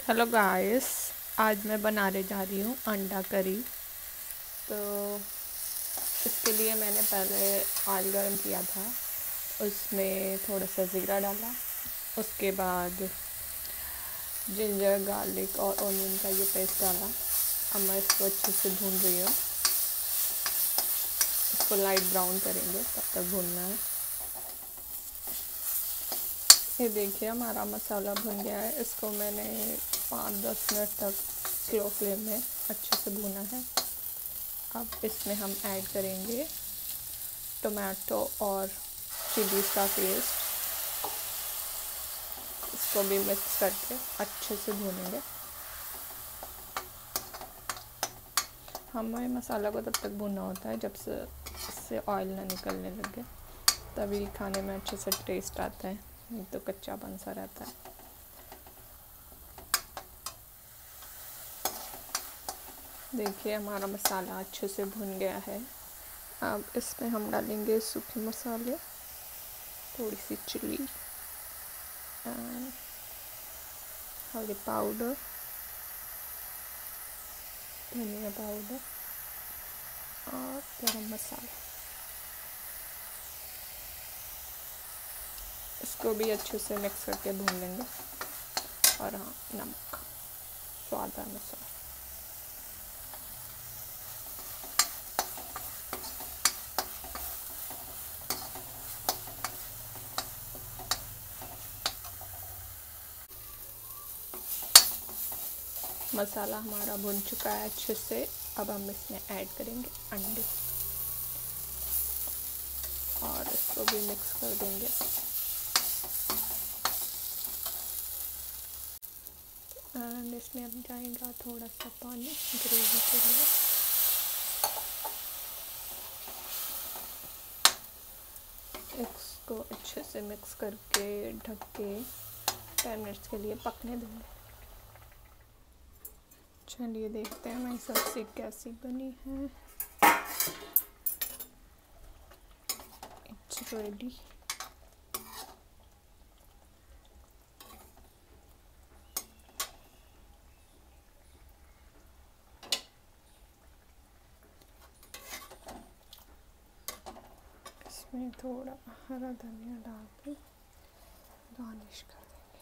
Hello guys, आज मैं बनाने जा रही हूँ अंडा करी। तो इसके लिए मैंने पहले ऑयल गर्म किया था, उसमें थोड़ा सा ज़ीरा डाला। उसके बाद जिंजर गार्लिक और ऑनियन का ये पेस्ट डाला। अब मैं इसको अच्छे से भून रही हूँ। इसको लाइट ब्राउन करेंगे, तब तक भूनना है। ये देखिए हमारा मसाला भुन गया है। इसको मैंने 5-10 मिनट तक स्लो फ्लेम में अच्छे से भूना है। अब इसमें हम ऐड करेंगे टोमेटो और चिलीज़ का पेस्ट। इसको भी मिक्स करके अच्छे से भूनेंगे। हमें मसाला को तब तक भूनना होता है जब से इससे ऑयल ना निकलने लगे, तभी खाने में अच्छे से टेस्ट आता है, नहीं तो कच्चापन सा रहता है। देखिए हमारा मसाला अच्छे से भुन गया है। अब इसमें हम डालेंगे सूखे मसाले, थोड़ी सी चिली एंड हल्दी पाउडर, धनिया पाउडर और गरम मसाला। इसको भी अच्छे से मिक्स करके भून लेंगे। और हाँ, नमक स्वाद अनुसार। मसाला हमारा भुन चुका है अच्छे से। अब हम इसमें ऐड करेंगे अंडे और इसको भी मिक्स कर देंगे। एंड इसमें अब जाएगा थोड़ा सा पानी ग्रेवी के लिए। इसको अच्छे से मिक्स करके ढक के 10 मिनट्स के लिए पकने देंगे। चलिए देखते हैं हमारी सब्ज़ी कैसी बनी है। It's ready. इसमें थोड़ा हरा धनिया डाल के गार्निश कर देंगे।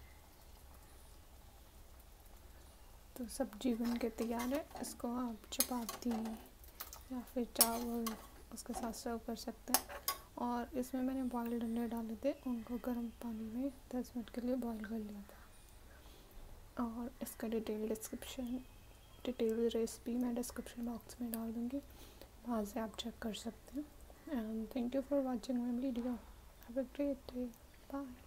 तो सब्जी बन के तैयार है। इसको आप चपाती या फिर चावल उसके साथ सर्व कर सकते हैं। और इसमें मैंने बॉइल्ड अंडे डाले थे, उनको गर्म पानी में 10 मिनट के लिए बॉईल कर लिया था। और इसका डिटेल रेसिपी मैं डिस्क्रिप्शन बॉक्स में डाल दूँगी, वहाँ से आप चेक कर सकते हैं। And thank you for watching my video. Have a great day. Bye.